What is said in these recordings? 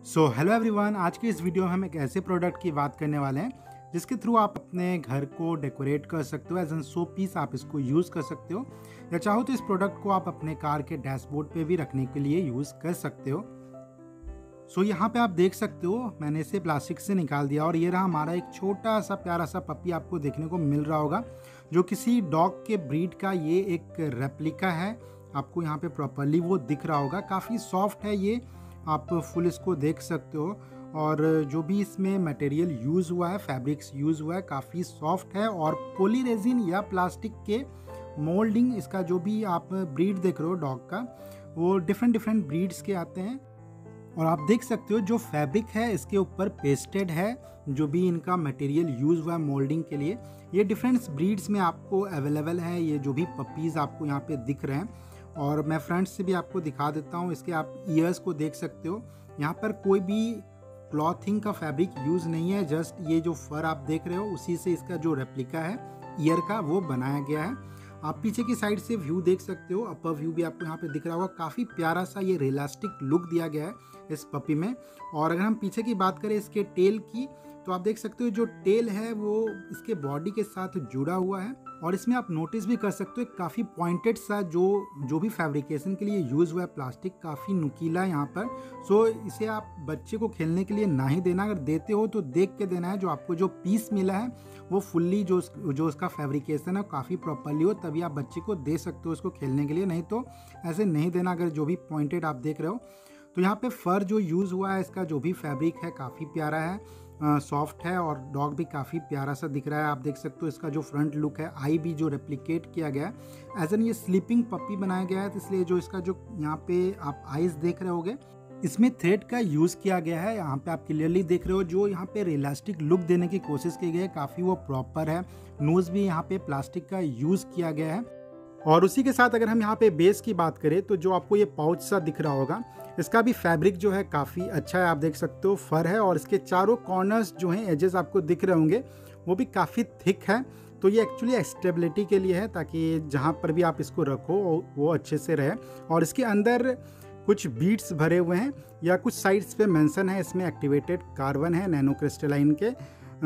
Hello everyone, आज की इस वीडियो में हम एक ऐसे प्रोडक्ट की बात करने वाले हैं जिसके थ्रू आप अपने घर को डेकोरेट कर सकते हो। एज एन शो पीस आप इसको यूज़ कर सकते हो, या चाहो तो इस प्रोडक्ट को आप अपने कार के डैशबोर्ड पे भी रखने के लिए यूज़ कर सकते हो। यहाँ पे आप देख सकते हो, मैंने इसे प्लास्टिक से निकाल दिया और ये रहा हमारा एक छोटा सा प्यारा सा पपी आपको देखने को मिल रहा होगा, जो किसी डॉग के ब्रीड का ये एक रेप्लिका है। आपको यहाँ पे प्रॉपरली वो दिख रहा होगा, काफ़ी सॉफ्ट है ये, आप फुल इसको देख सकते हो। और जो भी इसमें मटेरियल यूज़ हुआ है, फैब्रिक्स यूज़ हुआ है, काफ़ी सॉफ्ट है। और पॉलीरेजिन या प्लास्टिक के मोल्डिंग, इसका जो भी आप ब्रीड देख रहे हो डॉग का, वो डिफरेंट ब्रीड्स के आते हैं। और आप देख सकते हो जो फैब्रिक है इसके ऊपर पेस्टेड है, जो भी इनका मटेरियल यूज़ हुआ है मोल्डिंग के लिए, ये डिफरेंट ब्रीड्स में आपको अवेलेबल है। ये जो भी पपीज़ आपको यहाँ पे दिख रहे हैं, और मैं फ्रंट से भी आपको दिखा देता हूँ, इसके आप ईयर्स को देख सकते हो। यहाँ पर कोई भी क्लॉथिंग का फैब्रिक यूज़ नहीं है, जस्ट ये जो फर आप देख रहे हो उसी से इसका जो रेप्लिका है ईयर का वो बनाया गया है। आप पीछे की साइड से व्यू देख सकते हो, अपर व्यू भी आपको यहाँ पे दिख रहा होगा। काफ़ी प्यारा सा ये रियलिस्टिक लुक दिया गया है इस पपी में। और अगर हम पीछे की बात करें इसके टेल की, तो आप देख सकते हो जो टेल है वो इसके बॉडी के साथ जुड़ा हुआ है। और इसमें आप नोटिस भी कर सकते हो काफ़ी पॉइंटेड सा जो भी फैब्रिकेशन के लिए यूज़ हुआ है प्लास्टिक, काफ़ी नुकीला है यहाँ पर। इसे आप बच्चे को खेलने के लिए ना ही देना, अगर देते हो तो देख के देना है, जो आपको जो पीस मिला है वो फुल्ली जो उसका फैब्रिकेशन है काफ़ी प्रॉपरली हो, तभी आप बच्चे को दे सकते हो इसको खेलने के लिए, नहीं तो ऐसे नहीं देना। अगर जो भी पॉइंटेड आप देख रहे हो, तो यहाँ पे फर जो यूज़ हुआ है, इसका जो भी फैब्रिक है काफ़ी प्यारा है, सॉफ्ट है। और डॉग भी काफ़ी प्यारा सा दिख रहा है। आप देख सकते हो इसका जो फ्रंट लुक है, आई भी जो रेप्लिकेट किया गया है, एज एन ये स्लीपिंग पपी बनाया गया है, तो इसलिए जो इसका जो यहाँ पे आप आइज देख रहे होगे, इसमें थ्रेड का यूज़ किया गया है। यहाँ पे आप क्लियरली देख रहे हो, जो यहाँ पे रियलिस्टिक लुक देने की कोशिश की गई है, काफ़ी वो प्रॉपर है। नोज़ भी यहाँ पे प्लास्टिक का यूज़ किया गया है। और उसी के साथ अगर हम यहाँ पे बेस की बात करें, तो जो आपको ये पाउच सा दिख रहा होगा, इसका भी फैब्रिक जो है काफ़ी अच्छा है। आप देख सकते हो फर है, और इसके चारों कॉर्नर्स जो हैं, एजेस आपको दिख रहे होंगे, वो भी काफ़ी थिक है। तो ये एक्चुअली स्टेबिलिटी के लिए है, ताकि जहाँ पर भी आप इसको रखो वो अच्छे से रहे। और इसके अंदर कुछ बीट्स भरे हुए हैं, या कुछ साइड्स पे मेंशन है इसमें एक्टिवेटेड कार्बन है नैनो क्रिस्टलाइन के।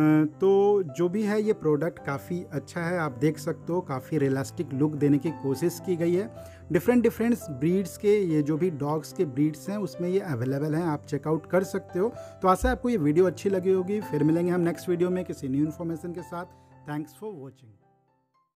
तो जो भी है ये प्रोडक्ट काफ़ी अच्छा है। आप देख सकते हो काफ़ी रियलिस्टिक लुक देने की कोशिश की गई है। डिफरेंट ब्रीड्स के ये जो भी डॉग्स के ब्रीड्स हैं उसमें ये अवेलेबल हैं, आप चेकआउट कर सकते हो। तो आशा है आपको ये वीडियो अच्छी लगी होगी। फिर मिलेंगे हम नेक्स्ट वीडियो में किसी न्यू इन्फॉर्मेशन के साथ। Thanks for watching.